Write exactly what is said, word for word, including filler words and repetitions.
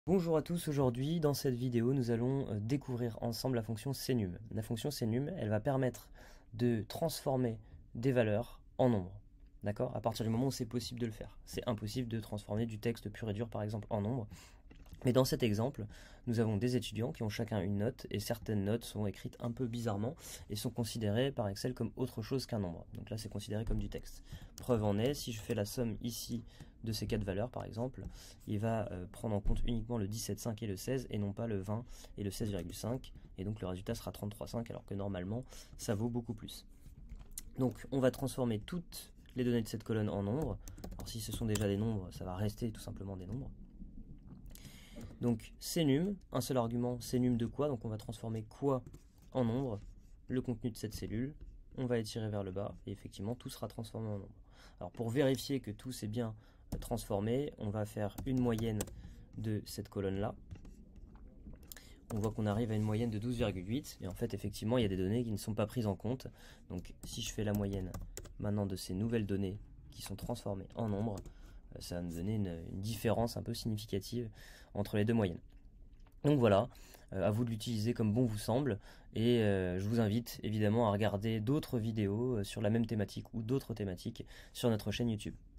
Bonjour à tous, aujourd'hui dans cette vidéo nous allons euh, découvrir ensemble la fonction senum. La fonction senum, elle va permettre de transformer des valeurs en nombres. D'accord? À partir du moment où c'est possible de le faire. C'est impossible de transformer du texte pur et dur par exemple en nombre. Mais dans cet exemple, nous avons des étudiants qui ont chacun une note et certaines notes sont écrites un peu bizarrement et sont considérées par Excel comme autre chose qu'un nombre. Donc là c'est considéré comme du texte. Preuve en est, si je fais la somme ici de ces quatre valeurs par exemple, il va euh, prendre en compte uniquement le dix-sept virgule cinq et le seize et non pas le vingt et le seize virgule cinq, et donc le résultat sera trente-trois virgule cinq alors que normalement ça vaut beaucoup plus. Donc on va transformer toutes les données de cette colonne en nombres. Alors si ce sont déjà des nombres, ça va rester tout simplement des nombres. Donc senum, un seul argument, senum de quoi? Donc on va transformer quoi en nombre, le contenu de cette cellule, on va étirer vers le bas, et effectivement tout sera transformé en nombre. Alors pour vérifier que tout s'est bien transformé, on va faire une moyenne de cette colonne-là. On voit qu'on arrive à une moyenne de douze virgule huit, et en fait effectivement il y a des données qui ne sont pas prises en compte. Donc si je fais la moyenne maintenant de ces nouvelles données qui sont transformées en nombres, ça va nous donner une, une différence un peu significative entre les deux moyennes. Donc voilà, euh, à vous de l'utiliser comme bon vous semble, et euh, je vous invite évidemment à regarder d'autres vidéos sur la même thématique ou d'autres thématiques sur notre chaîne YouTube.